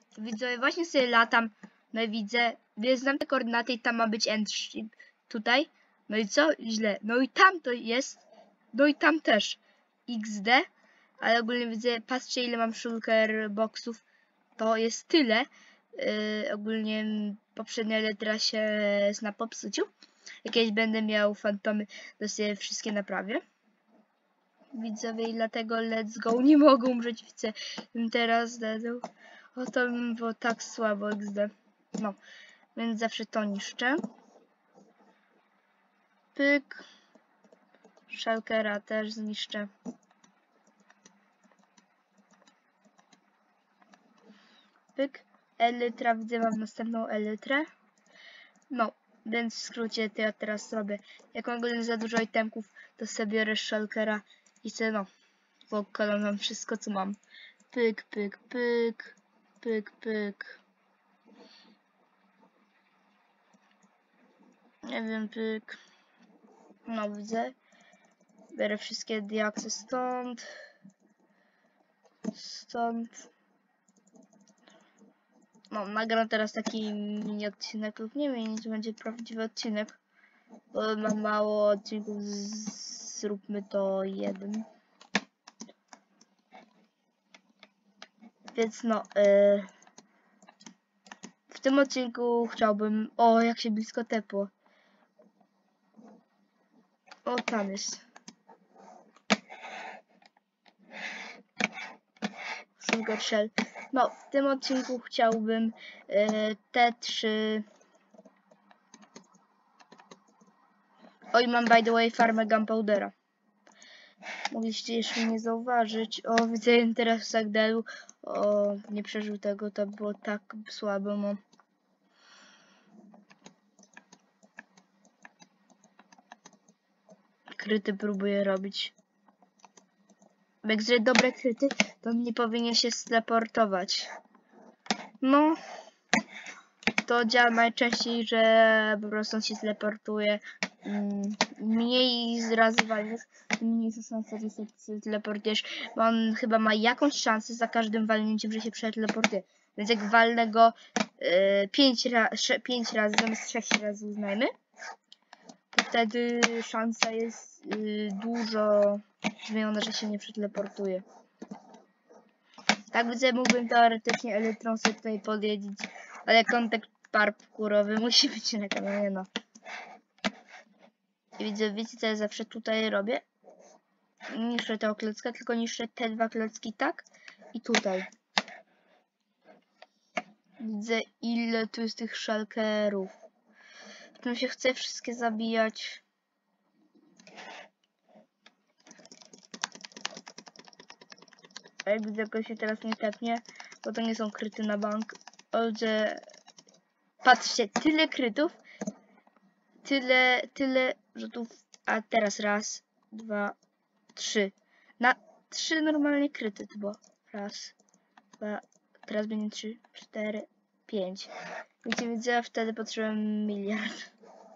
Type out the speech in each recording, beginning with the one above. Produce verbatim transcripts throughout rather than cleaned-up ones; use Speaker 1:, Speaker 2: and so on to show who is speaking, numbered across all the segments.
Speaker 1: Widzę, właśnie sobie latam. No i widzę, znam te koordynaty i tam ma być endship. Tutaj. No i co? Źle. No i tam to jest. No i tam też. iks de. Ale ogólnie widzę, patrzcie ile mam shulker boxów. To jest tyle. Yy, ogólnie poprzednia letra się na popsuciu. Jakieś będę miał fantomy, to sobie wszystkie naprawię. Widzowie i dlatego let's go. Nie mogą umrzeć, widzę. Teraz dadzą. O to bym było tak słabo iks de. No. Więc zawsze to niszczę. Pyk. Shulkera też zniszczę. Pyk. Elytra, widzę, mam następną elytrę. No, więc w skrócie to ja teraz robię. Jak mam ogólnie za dużo itemków, to sobie biorę shulkera i sobie no, pokolam wszystko co mam. Pyk, pyk, pyk, pyk, pyk. Nie wiem, pyk. No, widzę. Biorę wszystkie diaksy stąd. Stąd. No, nagram teraz taki mini odcinek lub nie wiem, to będzie prawdziwy odcinek. Bo mam mało odcinków, z... zróbmy to jeden. Więc no, yy... w tym odcinku chciałbym... O, jak się blisko tepło. O, tam jest. Sugar Shell. No, w tym odcinku chciałbym yy, te trzy... Oj, mam by the way farmę Gunpowdera. Mogliście jeszcze nie zauważyć. O, widzę teraz w Sagdelu. O, nie przeżył tego, to było tak słabo, no. Kryty próbuję robić. Jak zrobię dobre kryty, to nie powinien się steleportować. No. To działa najczęściej, że po prostu on się teleportuje. Mm, mniej razy walniesz, tym mniejsza szansa, że się teleportujesz, bo on chyba ma jakąś szansę za każdym walnięciem, że się przeteleportuje. Więc jak walnę go pięć ra razy zamiast sześć razy uznajmy, to wtedy szansa jest y, dużo zmieniona, że się nie przeteleportuje. Tak widzę, mógłbym teoretycznie elektron sobie tutaj podjeździć, ale kontakt parkurowy musi być na kanale, no. I widzę, wiecie co ja zawsze tutaj robię? Niszczę tego klocka, tylko niszczę te dwa klocki tak i tutaj. Widzę ile tu jest tych shulkerów. Potem się chce wszystkie zabijać. A jak widzę, go się teraz nie tepnie, bo to nie są kryty na bank. Że patrzcie, tyle krytów, tyle, tyle rzutów, a teraz raz, dwa, trzy. Na trzy normalnie kryty to było. Raz, dwa, teraz będzie trzy, cztery, pięć. Wiecie, widzę, wtedy potrzebuję miliard.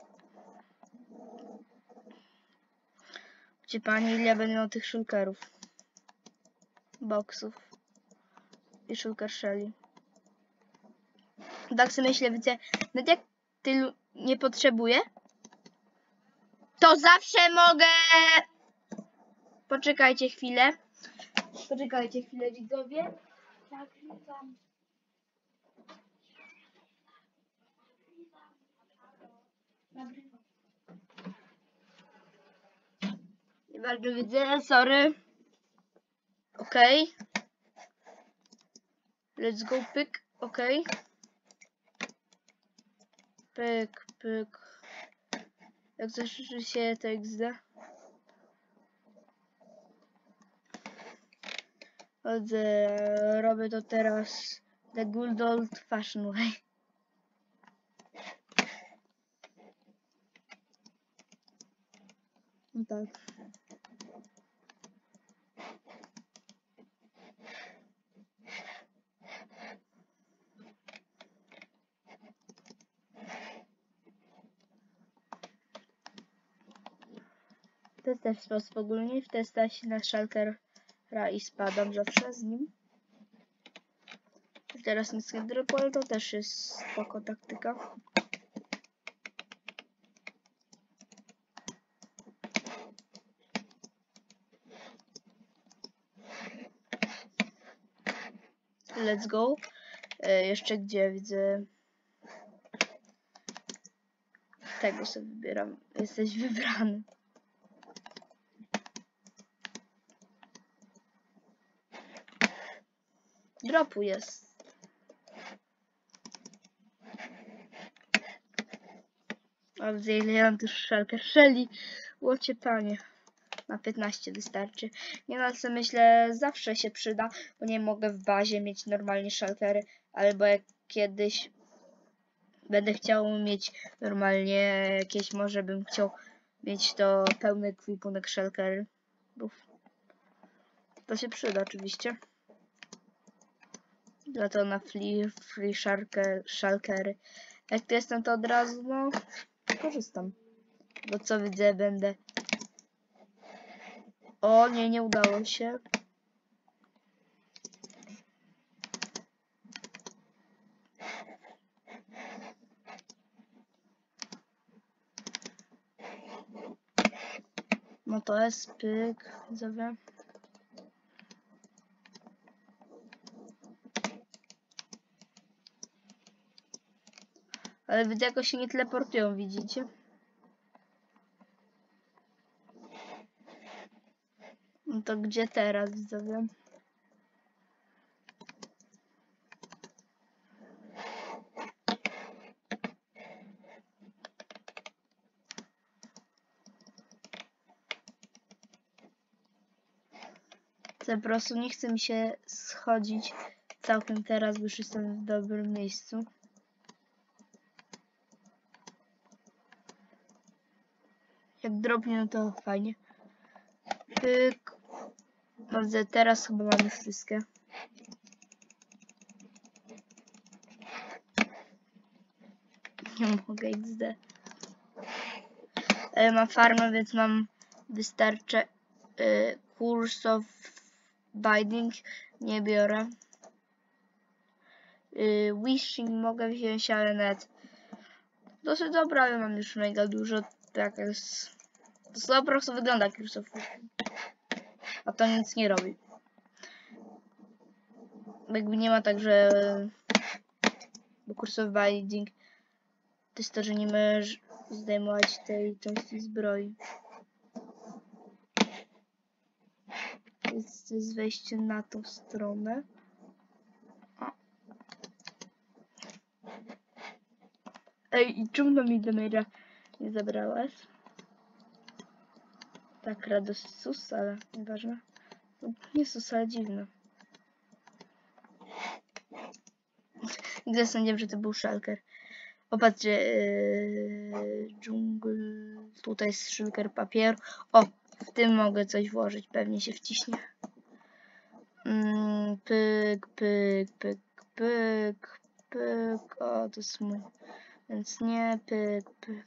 Speaker 1: Wiecie panie, ile będę miał tych shulkerów, boxów i shulker shelli. Tak sobie myślę, widzę, nawet jak tylu nie potrzebuję, to zawsze mogę... Poczekajcie chwilę. Poczekajcie chwilę, widzowie. Nagrywam. Nagrywam. Nie bardzo widzę, sorry. Okej. Okay. Let's go, pyk. Okej. Okay. Pyk, pyk. Jak zaszerzy się to iks de. Chodzę, robię to teraz the good old fashion way. No tak. To jest też sposób ogólnie. W testach się na shulkera i spadam zawsze z nim. Teraz nic nie dropu, ale to też jest spoko taktyka. Let's go. E, jeszcze gdzie widzę... Tego sobie wybieram. Jesteś wybrany. Dropu jest. A widzę ile ja mam tu szalkę szeli. Łocie panie. Na piętnaście wystarczy. Nie no, co myślę, zawsze się przyda, bo nie mogę w bazie mieć normalnie szalkery, albo jak kiedyś będę chciał mieć normalnie jakieś, może bym chciał mieć to pełny ekwipunek szalkerów. To się przyda oczywiście. Dlatego na free, free szalkery. Jak to jestem, to od razu no korzystam. Bo co widzę, będę... O nie, nie udało się. No to jest pyk, widzowie. Ale widzę, jakoś się nie teleportują, widzicie? No to gdzie teraz, widzowie? Po prostu nie chce mi się schodzić całkiem teraz, bo już jestem w dobrym miejscu. Jak drobnie, no to fajnie. Pyk. Dobrze, teraz chyba mamy wszystkie. Nie mogę X D. Ale mam farmę, więc mam wystarczy y, Curse of Binding. Nie biorę. Y, wishing mogę wziąć, ale net. Dosyć dobra, ale mam już mega dużo. Tak jest. To po prostu wygląda jak Curse of Wishing. A to nic nie robi. Jakby nie ma tak, że bo Curse of Binding to jest to, że nie możesz zdejmować tej części zbroi. Jest, to jest wejście na tą stronę. O. Ej, i czemu to mi damage'a nie zabrałaś? Tak, radość sus, ale nieważne. Nie sus, ale dziwne. Gdy sądziłem, że to był szalker. Opatrzcie, yy, dżungl. Tutaj jest szalker papieru. O, w tym mogę coś włożyć, pewnie się wciśnie. Mm, pyk, pyk, pyk, pyk, pyk. O, to jest mój. Więc nie, pyk, pyk.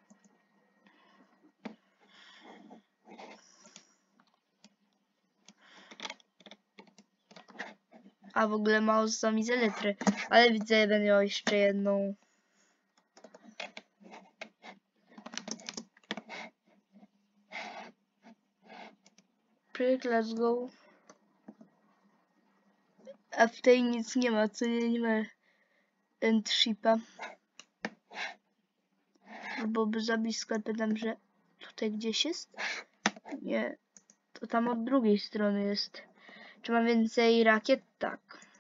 Speaker 1: A w ogóle mało zostało mi z elektry, ale widzę, że będę miał jeszcze jedną. Pyk, let's go. A w tej nic nie ma, co nie, nie ma endshipa. Byłoby za blisko, pytam, że tutaj gdzieś jest? Nie, to tam od drugiej strony jest. Czy mam więcej rakiet? Tak.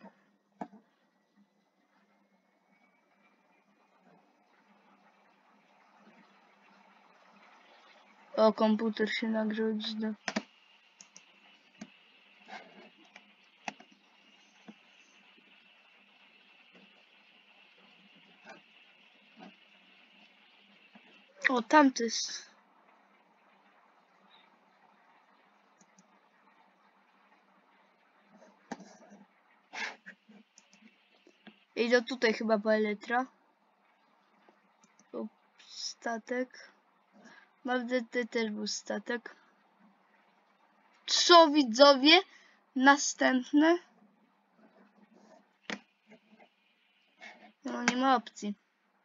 Speaker 1: O, komputer się nagrzał. O, tamty jest. Idę tutaj chyba po elektra. O, statek. Mam tutaj też był statek. Co widzowie? Następne. No nie ma opcji.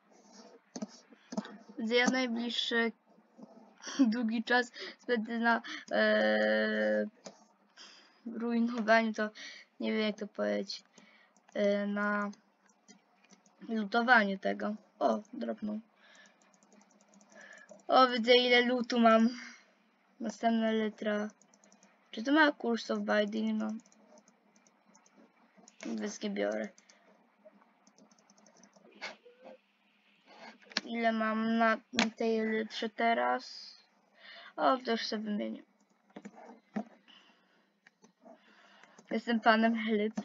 Speaker 1: Widzę, ja najbliższy długi czas spędzę na e, ruinowaniu, to nie wiem jak to powiedzieć, e, na lutowaniu tego. O, drobną. O, widzę ile lutu mam. Następna litra. Czy to ma Curse of Binding? No. Więc nie biorę. Ile mam na tej litrze teraz? O, to już sobie wymienię. Jestem panem litr.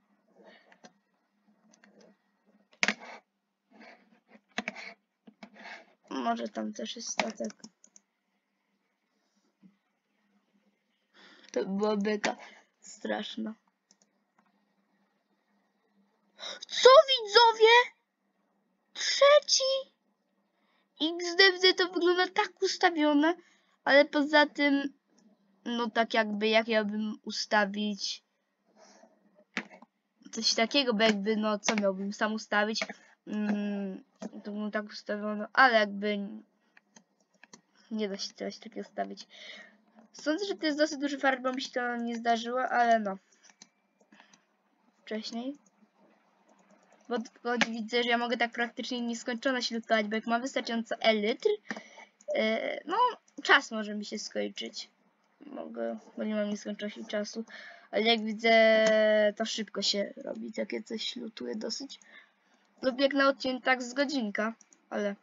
Speaker 1: Może tam też jest statek. To była beka straszna. Co widzowie? Trzeci! X D widzę, to wygląda tak ustawione, ale poza tym, no tak jakby, jak ja bym ustawić coś takiego, bo jakby, no co miałbym sam ustawić, mm, to bym tak ustawiono, ale jakby nie da się coś takiego ustawić. Sądzę, że to jest dosyć duży fart, bo mi się to nie zdarzyło, ale no. Wcześniej. Bo choć widzę, że ja mogę tak praktycznie nieskończoność lutować, bo jak mam wystarczająco elitr, yy, no czas może mi się skończyć. Mogę, bo nie mam nieskończoności czasu. Ale jak widzę, to szybko się robi. Takie coś lutuje dosyć. Lub jak na odcinek tak z godzinka, ale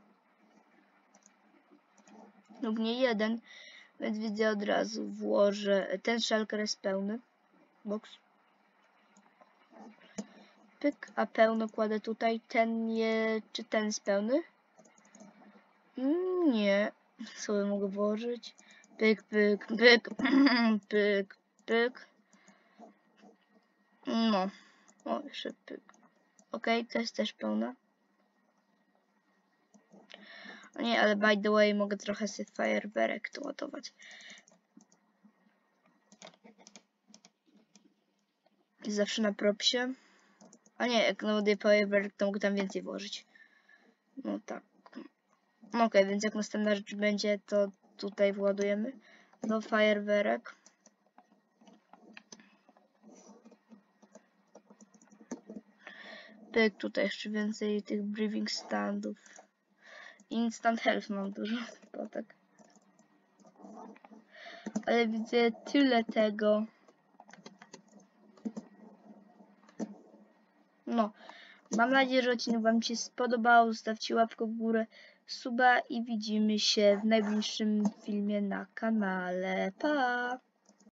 Speaker 1: lub nie jeden. Więc widzę od razu włożę. Ten shulker jest pełny. Box. Pyk, a pełno kładę tutaj. Ten nie... Czy ten jest pełny? Nie. Sobie mogę włożyć. Pyk, pyk, pyk. Pyk, pyk. No. O, jeszcze pyk. Ok, to jest też pełna. O nie, ale by the way mogę trochę sobie fajerwerek tu ładować. Zawsze na propsie. A nie, jak naładuję fajerwerek, to mogę tam więcej włożyć. No tak. No okej, okay, więc jak następna rzecz będzie, to tutaj władujemy do fajerwerek. Pyk, tutaj jeszcze więcej tych breathing standów. Instant health mam dużo, to tak. Ale widzę tyle tego. No, mam nadzieję, że odcinek wam się spodobał. Zostawcie łapkę w górę, suba i widzimy się w najbliższym filmie na kanale. Pa!